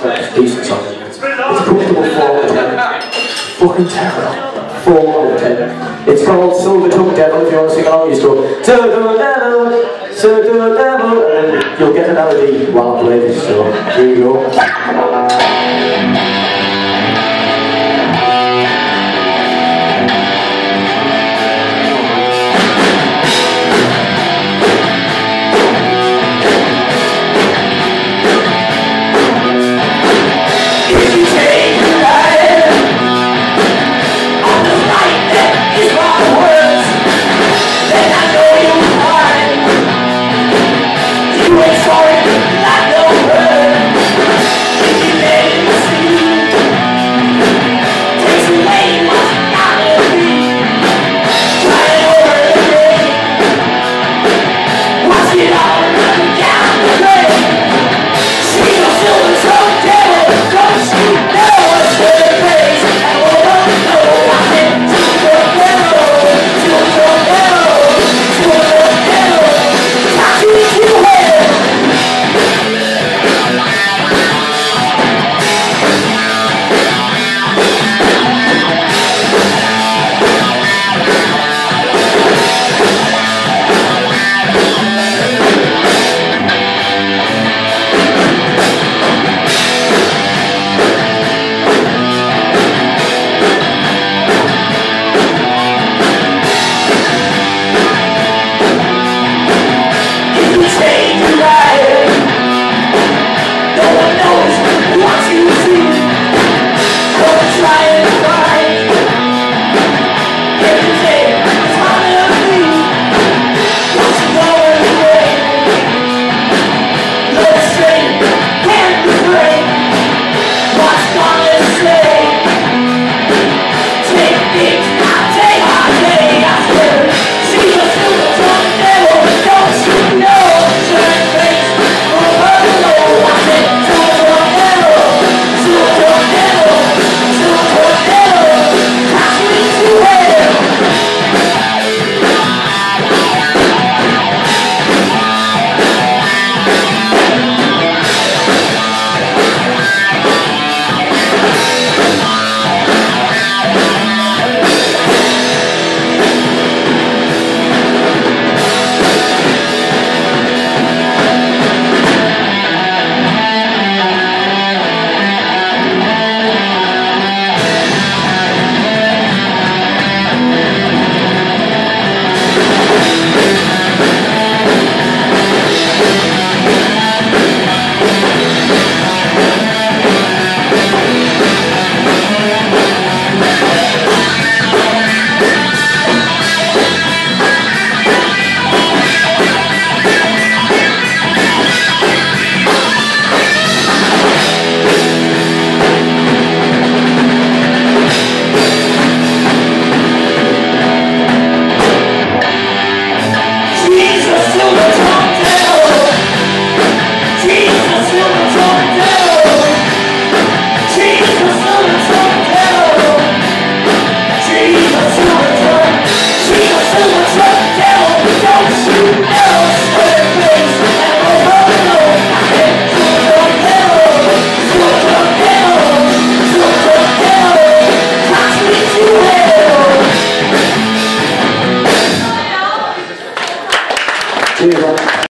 That's a decent song. It's a comfortable 4 out of 10. Fucking terrible. 4 out of 10. It's called Silver Tongue Devil. If you want to sing along, you just go Silver Devil, Silver Devil, and then you'll get a melody while I play this. So here you go.